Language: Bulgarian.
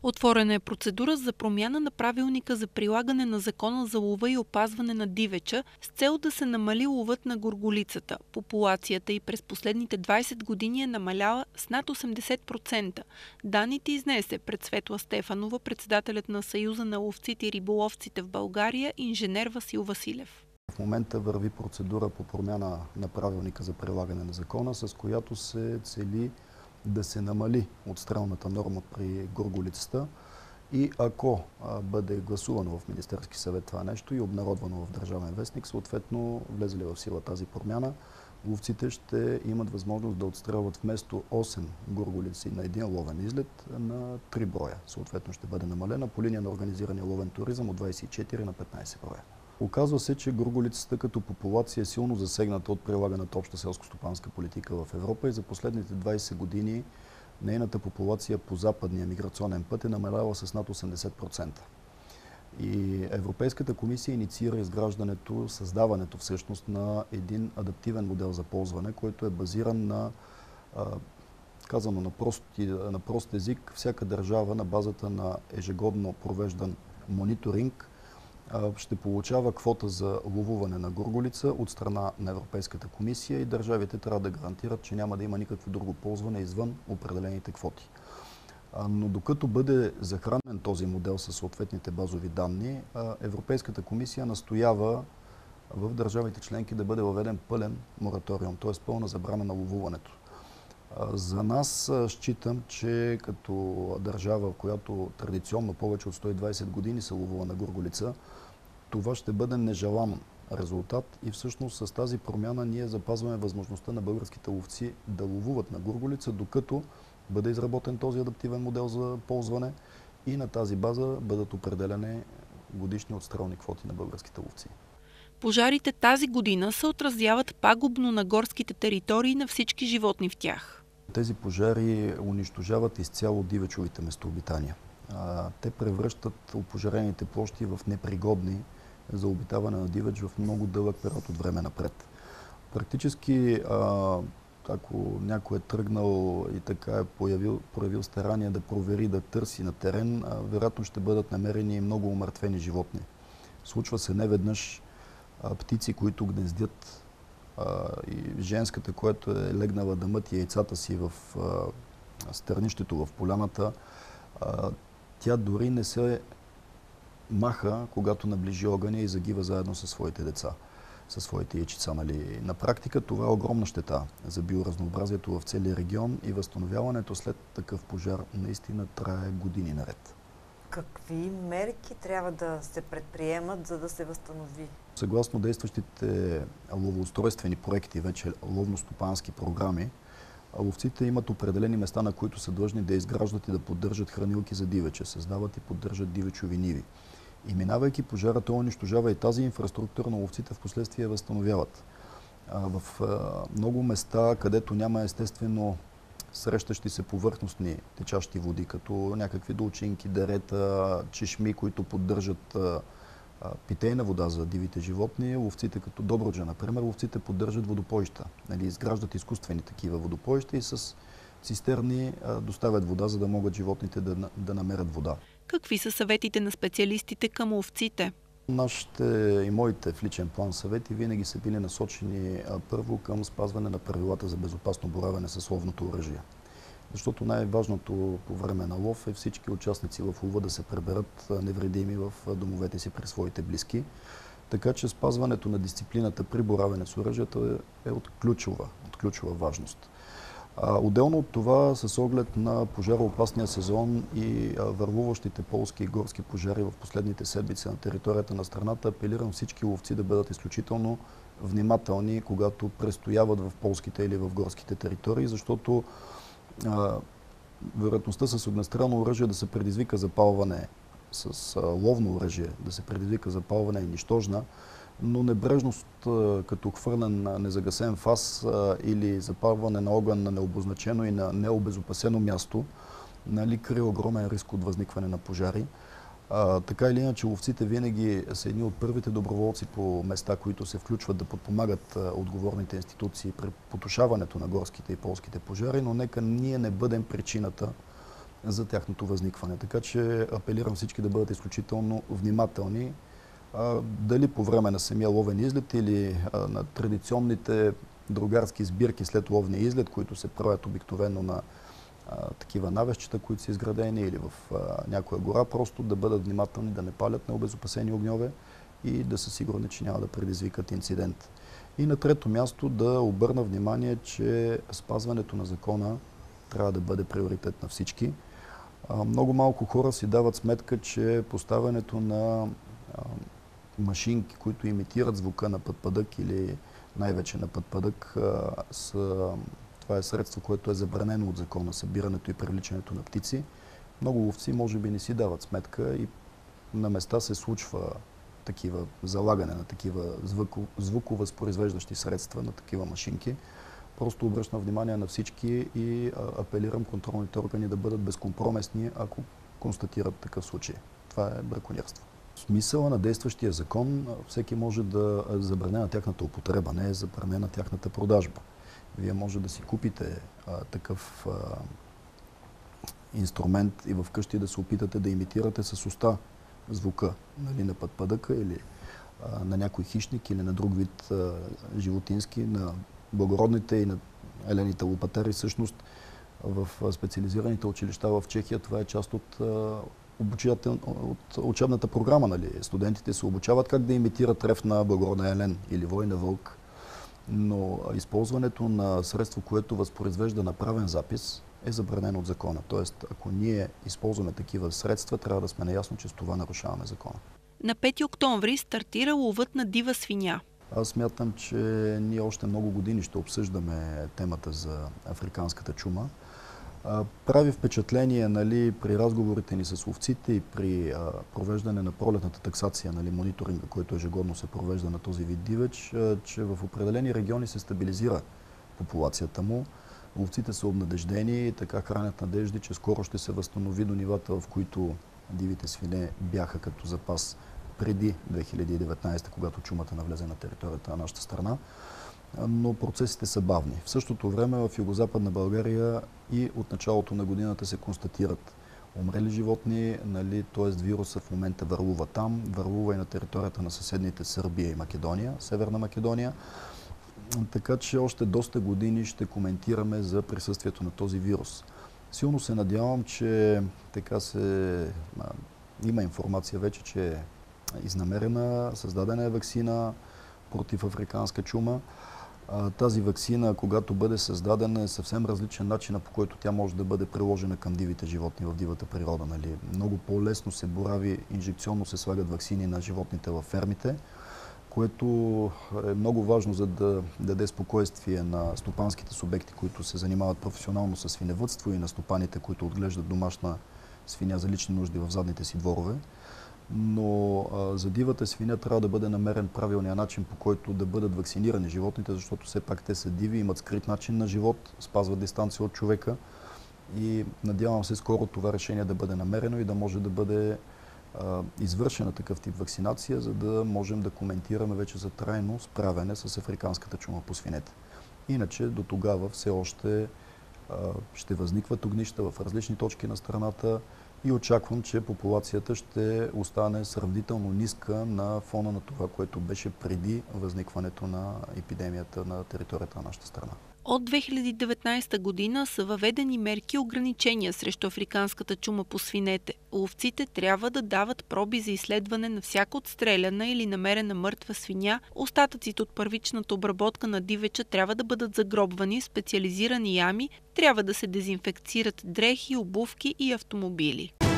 Отворена е процедура за промяна на правилника за прилагане на Закона за лова и опазване на дивеча с цел да се намали ловът на горголицата. Популацията й през последните 20 години е намаляла с над 80%. Данните изнесе пред Светла Стефанова, председателят на Съюза на ловците и риболовците в България, инженер Васил Василев. В момента върви процедура по промяна на правилника за прилагане на закона, с която се цели да се намали отстрелната норма при горголицата и ако бъде гласувано в Министерски съвет това нещо и обнародвано в Държавен вестник, съответно влезе ли в сила тази промяна, ловците ще имат възможност да отстрелват вместо 8 горголици на един ловен излет на 3 броя. Съответно ще бъде намалена по линия на организирания ловен туризъм от 24 на 15 броя. Оказва се, че горголицата като популация е силно засегната от прилаганата обща селско-стопанска политика в Европа и за последните 20 години нейната популация по западния миграционен път е намаляла с над 80%. И Европейската комисия инициира изграждането, създаването всъщност на един адаптивен модел за ползване, който е базиран на, казано на прост език, всяка държава на базата на ежегодно провеждан мониторинг ще получава квота за ловуване на горголица от страна на Европейската комисия и държавите трябва да гарантират, че няма да има никакво друго ползване извън определените квоти. Но докато бъде захранен този модел със съответните базови данни, Европейската комисия настоява в държавите членки да бъде въведен пълен мораториум, т.е. пълна забрана на ловуването. За нас считам, че като държава, в която традиционно повече от 120 години се ловува на горголица, това ще бъде нежелан резултат и всъщност с тази промяна ние запазваме възможността на българските ловци да ловуват на горголица, докато бъде изработен този адаптивен модел за ползване и на тази база бъдат определени годишни отстрелни квоти на българските ловци. Пожарите тази година се отразяват пагубно на горските територии и на всички животни в тях. Тези пожари унищожават изцяло дивечовите местообитания. Те превръщат опожарените площи в непригодни за обитаване на дивеч в много дълъг период от време напред. Практически, ако някой е тръгнал и така е проявил старание да провери, да търси на терен, вероятно ще бъдат намерени много умъртвени животни. Случва се неведнъж птици, които гнездят, и женската, която е легнала да мъти яйцата си в стърнището в поляната, тя дори не се маха, когато наближи огъня и загива заедно със своите деца, със своите яйчица. Нали? На практика това е огромна щета за биоразнообразието в целия регион и възстановяването след такъв пожар наистина трае години наред. Какви мерки трябва да се предприемат, за да се възстанови? Съгласно действащите ловоустройствени проекти, вече ловно-стопански програми, ловците имат определени места, на които са длъжни да изграждат и да поддържат хранилки за дивеча, създават и поддържат дивечови ниви. И минавайки пожара, той унищожава и тази инфраструктура, но ловците в последствие я възстановяват. В много места, където няма естествено срещащи се повърхностни течащи води, като някакви долчинки, дерета, чешми, които поддържат питейна вода за дивите животни, ловците като Добруджа, например, ловците поддържат водопоища, изграждат изкуствени такива водопоища и с цистерни доставят вода, за да могат животните да намерят вода. Какви са съветите на специалистите към ловците? Нашите и моите в личен план съвети винаги са били насочени първо към спазване на правилата за безопасно боравене с ловното оръжие. Защото най-важното по време на лов е всички участници в лова да се преберат невредими в домовете си при своите близки. Така че спазването на дисциплината при боравене с оръжието е от ключова важност. Отделно от това, с оглед на пожароопасния сезон и върлуващите полски и горски пожари в последните седмици на територията на страната, апелирам всички ловци да бъдат изключително внимателни, когато престояват в полските или в горските територии, защото вероятността с огнестрелно оръжие да се предизвика запалване, с ловно оръжие да се предизвика запалване е нищожна, но небрежност като хвърлен на незагасен фас или запалване на огън на необозначено и на необезопасено място, крие огромен риск от възникване на пожари. Така или иначе, ловците винаги са едни от първите доброволци по места, които се включват да подпомагат отговорните институции при потушаването на горските и полските пожари, но нека ние не бъдем причината за тяхното възникване. Така че апелирам всички да бъдат изключително внимателни. Дали по време на самия ловен излет или на традиционните другарски сбирки след ловния излет, които се правят обикновено на такива навесчета, които са изградени, или в някоя гора, просто да бъдат внимателни, да не палят необезопасени огньове и да са сигурни, че няма да предизвикат инцидент. И на трето място да обърна внимание, че спазването на закона трябва да бъде приоритет на всички. Много малко хора си дават сметка, че поставянето на машинки, които имитират звука на пъдпъдък или най-вече на пъдпъдък, това е средство, което е забранено от закона, събирането и привличането на птици. Много ловци може би не си дават сметка и на места се случва залагане на такива звуковъзпроизвеждащи средства, на такива машинки. Просто обръщам внимание на всички и апелирам контролните органи да бъдат безкомпромисни, ако констатират такъв случай. Това е браконьерство. В смисъла на действащия закон всеки може да забранена тяхната употреба, не е забранена тяхната продажба. Вие може да си купите такъв инструмент и вкъщи да се опитате да имитирате с уста звука, нали, на пъдпъдъка или на някой хищник или на друг вид животински, на благородните и на елените лопатери. Всъщност в специализираните училища в Чехия това е част от учебната програма. Нали. Студентите се обучават как да имитират рев на благороден елен или вой на вълк. Но използването на средство, което възпроизвежда направен запис, е забранено от закона. Тоест, ако ние използваме такива средства, трябва да сме наясно, че с това нарушаваме закона. На 5 октомври стартира ловът на дива свиня. Аз смятам, че ние още много години ще обсъждаме темата за африканската чума. Прави впечатление, нали, при разговорите ни с ловците и при провеждане на пролетната таксация, нали, мониторинга, който ежегодно се провежда на този вид дивеч, че в определени региони се стабилизира популацията му. Ловците са обнадеждени и така хранят надежди, че скоро ще се възстанови до нивата, в които дивите свине бяха като запас преди 2019, когато чумата навлезе на територията на нашата страна. Но процесите са бавни. В същото време в Югозападна България и от началото на годината се констатират умрели животни, нали, т.е. вируса в момента върлува там, върлува и на територията на съседните Сърбия и Македония, Северна Македония. Така че още доста години ще коментираме за присъствието на този вирус. Силно се надявам, че има информация вече, че е изнамерена, създадена е ваксина против африканска чума. Тази ваксина, когато бъде създадена, е съвсем различен начин, по който тя може да бъде приложена към дивите животни в дивата природа. Нали. Много по-лесно се борави, инжекционно се слагат ваксини на животните във фермите, което е много важно, за да даде спокойствие на стопанските субекти, които се занимават професионално с свиневъдство, и на стопаните, които отглеждат домашна свиня за лични нужди в задните си дворове. Но за дивата свиня трябва да бъде намерен правилния начин, по който да бъдат вакцинирани животните, защото все пак те са диви, имат скрит начин на живот, спазват дистанция от човека и надявам се скоро това решение да бъде намерено и да може да бъде извършена такъв тип вакцинация, за да можем да коментираме вече за трайно справяне с африканската чума по свинете. Иначе до тогава все още ще възникват огнища в различни точки на страната и очаквам, че популацията ще остане сравнително ниска на фона на това, което беше преди възникването на епидемията на територията на нашата страна. От 2019 година са въведени мерки и ограничения срещу африканската чума по свинете. Ловците трябва да дават проби за изследване на всяка отстреляна или намерена мъртва свиня. Остатъците от първичната обработка на дивеча трябва да бъдат загробвани в специализирани ями, трябва да се дезинфекцират дрехи, обувки и автомобили.